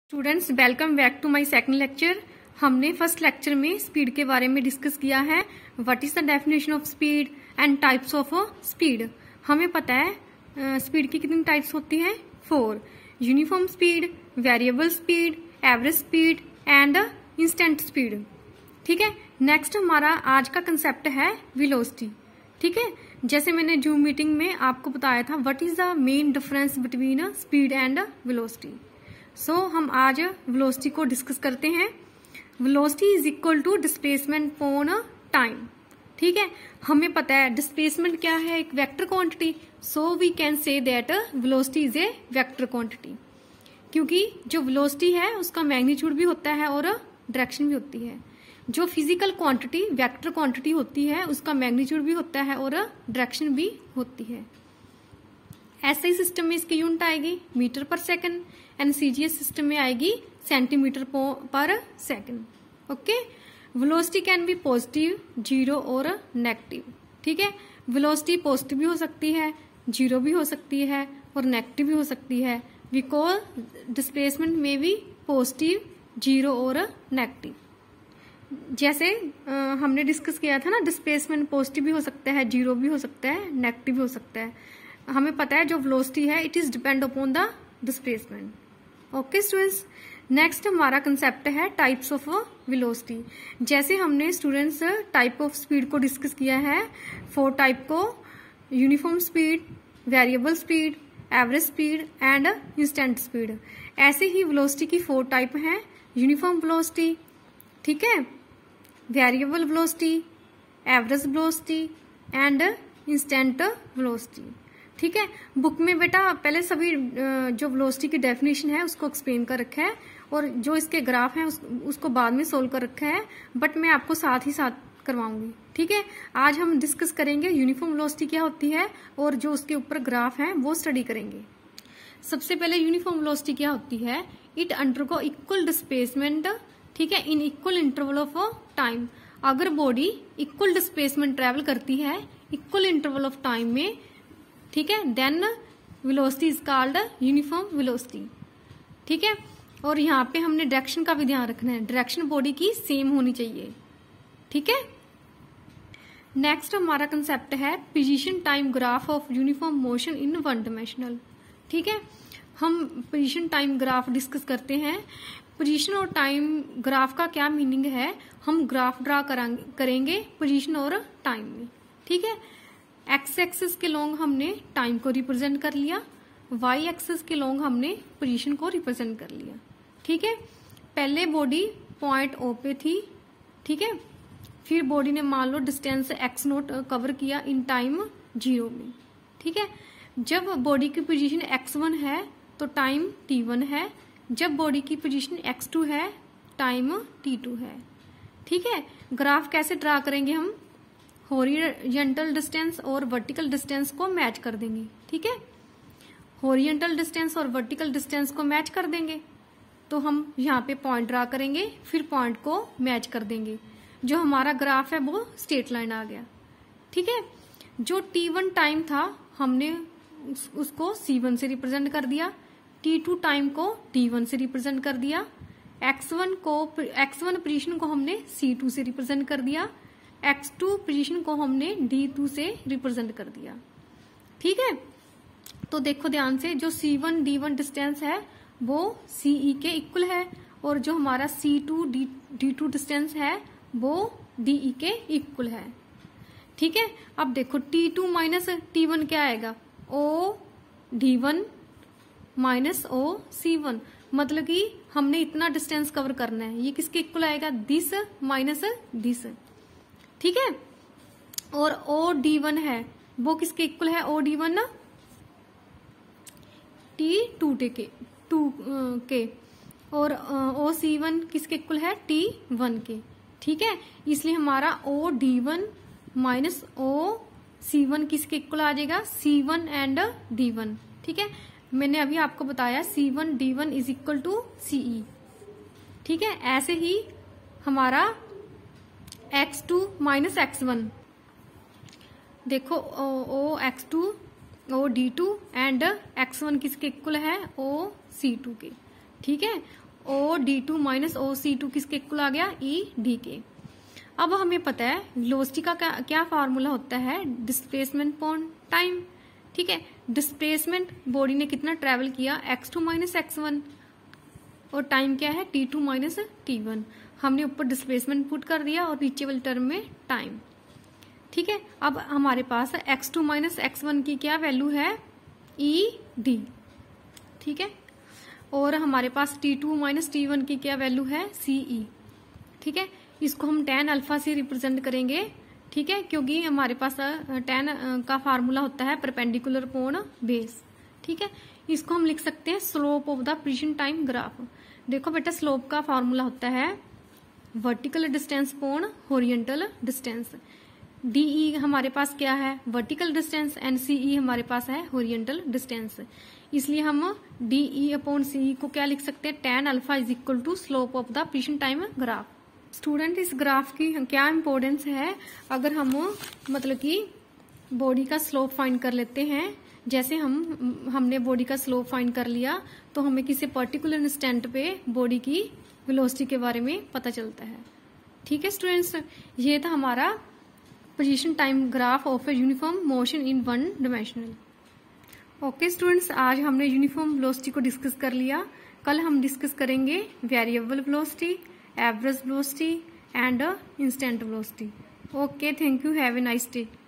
Students welcome back to my second lecture. हमने first lecture में speed के बारे में डिस्कस किया है। What is the definition of speed and types of speed. हमें पता है स्पीड की कितनी टाइप्स होती हैं, 4। Uniform speed, variable speed, average speed and instant speed. ठीक है, नेक्स्ट हमारा आज का कंसेप्ट है वेलोसिटी। ठीक है, जैसे मैंने जूम मीटिंग में आपको बताया था what is the main difference between speed and velocity. So हम आज वेलोसिटी को डिस्कस करते हैं। Velocity is equal to displacement upon time. ठीक है, हमें पता है डिस्प्लेसमेंट क्या है, एक vector quantity. So we can say that velocity is a vector quantity, क्योंकि जो वेलोसिटी है उसका मैग्नीट्यूड भी होता है और डायरेक्शन भी होती है। जो फिजिकल क्वांटिटी वेक्टर क्वांटिटी होती है उसका मैग्नीट्यूड भी होता है और डायरेक्शन भी होती है। एसआई सिस्टम में इसकी यूनिट आएगी मीटर पर सेकंड एंड सीजीएस सिस्टम में आएगी centimetre per second. Okay, velocity can be positive, zero और नेगेटिव। ठीक है, वेलोसिटी पॉजिटिव भी हो सकती है, जीरो भी हो सकती है और नेगेटिव भी हो सकती है। वी कॉल डिस्प्लेसमेंट में भी पॉजिटिव, जीरो और नेगेटिव। जैसे हमने डिस्कस किया था ना, डिस्प्लेसमेंट पॉजिटिव भी हो सकता है, जीरो भी हो सकता है, नेगेटिव भी हो सकता है। हमें पता है जो वेलोसिटी है it is depend upon the displacement. Okay students, next हमारा कंसेप्ट है टाइप्स ऑफ वेलोसिटी। जैसे हमने स्टूडेंट्स टाइप ऑफ स्पीड को डिस्कस किया है, 4 टाइप को, uniform speed, variable speed, average speed and instant speed. ऐसे ही वेलोसिटी की 4 टाइप हैं, यूनिफॉर्म वेलोसिटी, ठीक है, variable velocity, average velocity and instant velocity. ठीक है, बुक में बेटा पहले सभी जो वेलोसिटी की डेफिनेशन है उसको एक्सप्लेन कर रखा है और जो इसके ग्राफ हैं उसको बाद में सोल्व कर रखा है, बट मैं आपको साथ ही साथ करवाऊंगी। ठीक है, आज हम डिस्कस करेंगे यूनिफॉर्म वेलोसिटी क्या होती है और जो उसके ऊपर ग्राफ है वो स्टडी करेंगे। सबसे पहले यूनिफॉर्म वेलोसिटी क्या होती है, इट अंडरगो इक्वल डिस्प्लेसमेंट, ठीक है, in equal interval of time. अगर बॉडी इक्वल डिस्प्लेसमेंट ट्रेवल करती है इक्वल इंटरवल ऑफ टाइम में, ठीक है, then velocity is called uniform velocity. ठीक है, और यहाँ पे हमने डायरेक्शन का भी ध्यान रखना है, डायरेक्शन बॉडी की सेम होनी चाहिए। ठीक है, नेक्स्ट हमारा कंसेप्ट है position time graph of uniform motion in one dimensional. ठीक है, हम पोजीशन टाइम ग्राफ डिस्कस करते हैं। पोजीशन और टाइम ग्राफ का क्या मीनिंग है, हम ग्राफ ड्रा करेंगे पोजीशन और टाइम में। ठीक है, एक्स एक्सिस के लॉन्ग हमने टाइम को रिप्रेजेंट कर लिया, वाई एक्सिस के लॉन्ग हमने पोजीशन को रिप्रेजेंट कर लिया। ठीक है, पहले बॉडी पॉइंट ओ पे थी, ठीक है, फिर बॉडी ने मान लो डिस्टेंस एक्स नोट कवर किया इन टाइम 0 में। ठीक है, जब बॉडी की पोजीशन x1 है तो टाइम t1 है, जब बॉडी की पोजीशन x2 है टाइम t2 है। ठीक है, ग्राफ कैसे ड्रा करेंगे, हम हॉरिजॉन्टल डिस्टेंस और वर्टिकल डिस्टेंस को मैच कर देंगे। ठीक है, हॉरिजॉन्टल डिस्टेंस और वर्टिकल डिस्टेंस को मैच कर देंगे तो हम यहाँ पे पॉइंट ड्रा करेंगे, फिर पॉइंट को मैच कर देंगे, जो हमारा ग्राफ है वो स्ट्रेट लाइन आ गया। ठीक है, जो t1 टाइम था हमने उसको c1 से रिप्रेजेंट कर दिया, t2 टाइम को t1 से रिप्रेजेंट कर दिया, x1 पोजीशन को हमने c2 से रिप्रेजेंट कर दिया, x2 पोजीशन को हमने d2 से रिप्रेजेंट कर दिया। ठीक है, तो देखो ध्यान से, जो c1 d1 डिस्टेंस है वो ce के इक्वल है और जो हमारा c2 d2 डिस्टेंस है वो de के इक्वल है। ठीक है, अब देखो t2 माइनस t1 क्या आएगा, o d1 minus o c1, मतलब कि हमने इतना डिस्टेंस कवर करना है, ये किसके इक्वल आएगा, दिस माइनस दिस। ठीक है, और ओ d1 है वो किसके इक्वल है, ओ d1 ना t2 के, और ओ c1 किसके इक्वल है, t1 के। ठीक है, इसलिए हमारा ओ d1 माइनस ओ c1 किसके इक्वल आ जाएगा, c1 एंड d1। ठीक है, मैंने अभी आपको बताया c1 d1 is equal to ce। ठीक है, ऐसे ही हमारा x2 माइनस x1, देखो ओ x2 O d2 and x1 किसके इक्वल है, ओ c2 के। ठीक है, O D two minus O C two किसके इक्वल आ गया, ई डी के। अब हमें पता है वेलोसिटी का क्या फार्मूला होता है, डिस्प्लेसमेंट अपॉन टाइम। ठीक है, डिस्प्लेसमेंट बॉडी ने कितना ट्रेवल किया, x2 माइनस x1, और टाइम क्या है t2 माइनस t1। हमने ऊपर डिस्प्लेसमेंट पुट कर दिया और नीचे वाले टर्म में टाइम। ठीक है, अब हमारे पास x2 माइनस x1 की क्या वैल्यू है, ई डी। ठीक है, और हमारे पास t2 माइनस t1 की क्या वैल्यू है, सी ई। ठीक है, इसको हम tan अल्फा से रिप्रेजेंट करेंगे। ठीक है, क्योंकि हमारे पास tan का फार्मूला होता है परपेंडिकुलर अपॉन बेस। ठीक है, इसको हम लिख सकते हैं slope of the position time graph. देखो बेटा, स्लोप का फार्मूला होता है vertical distance upon horizontal distance. DE हमारे पास क्या है, वर्टिकल डिस्टेंस, एंड सीई हमारे पास है हॉरिजॉन्टल डिस्टेंस। इसलिए हम डीई अपॉन सीई को क्या लिख सकते हैं, tan alpha is equal to slope of the position time graph. Student, इस ग्राफ की क्या इम्पोर्टेंस है, अगर हम मतलब कि बॉडी का स्लोप फाइंड कर लेते हैं, जैसे हमने बॉडी का स्लोप फाइंड कर लिया तो हमें किसी पर्टिकुलर इंस्टेंट पे बॉडी की वेलोसिटी के बारे में पता चलता है। ठीक है स्टूडेंट्स, ये था हमारा position time graph of a uniform motion in one dimensional. Okay students, आज हमने यूनिफॉर्म वेलोसिटी को डिस्कस कर लिया। कल हम डिस्कस करेंगे variable velocity, average velocity and instant velocity. Okay, thank you, have a nice day.